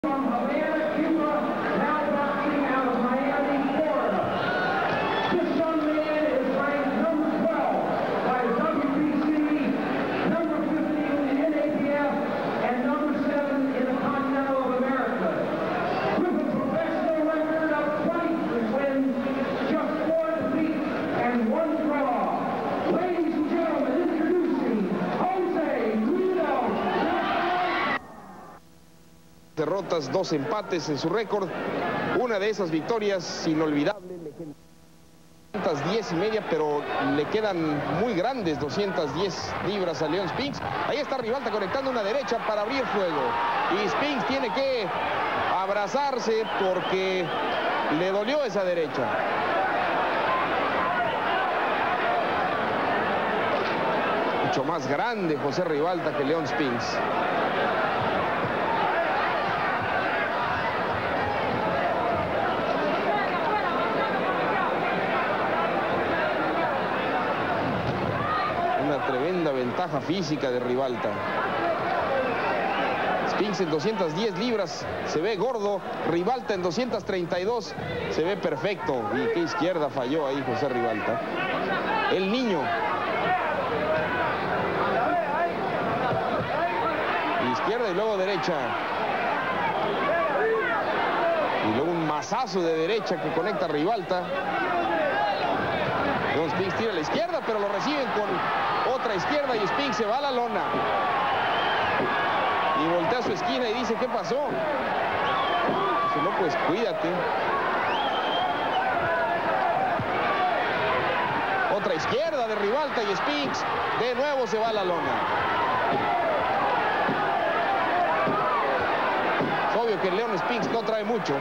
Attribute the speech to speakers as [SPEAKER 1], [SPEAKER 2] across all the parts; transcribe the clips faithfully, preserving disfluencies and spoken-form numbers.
[SPEAKER 1] Derrotas, dos empates en su récord. Una de esas victorias inolvidable. doscientas diez y media, pero le quedan muy grandes doscientas diez libras a Leon Spinks. Ahí está Rivalta conectando una derecha para abrir fuego. Y Spinks tiene que abrazarse porque le dolió esa derecha. Mucho más grande José Rivalta que Leon Spinks. Tremenda ventaja física de Rivalta. Spinks en doscientas diez libras se ve gordo. Rivalta en doscientas treinta y dos se ve perfecto. Y qué izquierda falló ahí José Rivalta. El niño. Izquierda y luego derecha. Y luego un mazazo de derecha que conecta a Rivalta. Leon Spinks tira a la izquierda, pero lo reciben con otra izquierda y Spinks se va a la lona. Y voltea a su esquina y dice, ¿qué pasó? Dice, no, pues cuídate. Otra izquierda de Rivalta y Spinks de nuevo se va a la lona. Es obvio que Leon Spinks no trae mucho.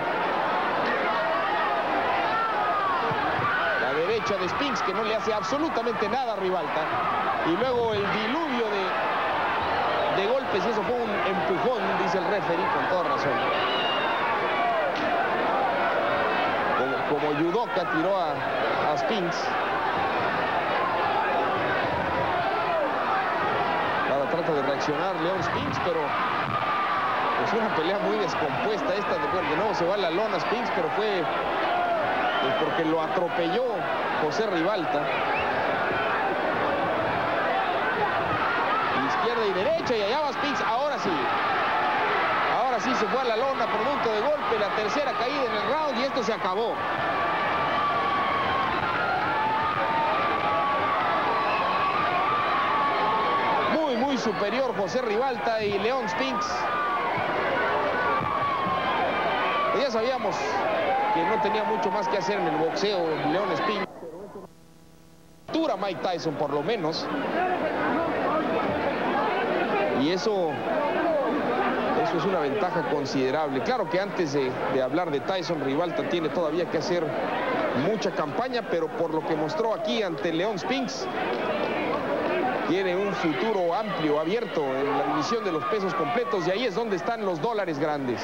[SPEAKER 1] Derecha de Spinks que no le hace absolutamente nada a Rivalta. Y luego el diluvio de, de golpes, y eso fue un empujón, dice el referee, con toda razón. Como, como Yudoka tiró a, a Spinks. Ahora trata de reaccionar Leon Spinks, pero es una pelea muy descompuesta esta. De, de nuevo se va a la lona Spinks, pero fue porque lo atropelló José Rivalta. Izquierda y derecha y allá va Spinks. Ahora sí. Ahora sí se fue a la lona, producto de golpe. La tercera caída en el round y esto se acabó. Muy, muy superior José Rivalta y Leon Spinks. Ya sabíamos que no tenía mucho más que hacer en el boxeo Leon Spinks. Pero Mike Tyson por lo menos. Y eso, eso es una ventaja considerable. Claro que antes de, de hablar de Tyson, Rivalta tiene todavía que hacer mucha campaña, pero por lo que mostró aquí ante Leon Spinks, tiene un futuro amplio, abierto en la división de los pesos completos, y ahí es donde están los dólares grandes.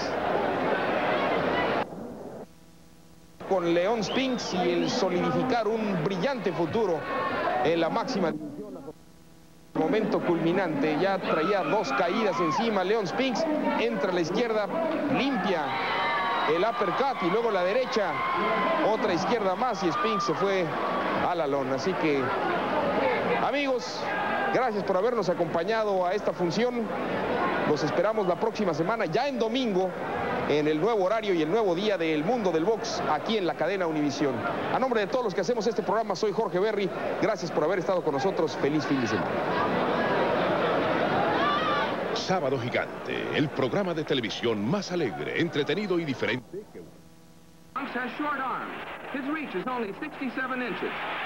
[SPEAKER 1] Con Leon Spinks y el solidificar un brillante futuro en la máxima división. Momento culminante, ya traía dos caídas encima Leon Spinks, entra a la izquierda, limpia el uppercut y luego la derecha, otra izquierda más y Spinks se fue a la lona. Así que, amigos, gracias por habernos acompañado a esta función. Los esperamos la próxima semana, ya en domingo, en el nuevo horario y el nuevo día del mundo del box aquí en la cadena Univisión. A nombre de todos los que hacemos este programa, soy Jorge Berry. Gracias por haber estado con nosotros. Feliz fin de semana.
[SPEAKER 2] Sábado Gigante, el programa de televisión más alegre, entretenido y diferente.
[SPEAKER 3] Has short arms. His reach is only sixty-seven inches.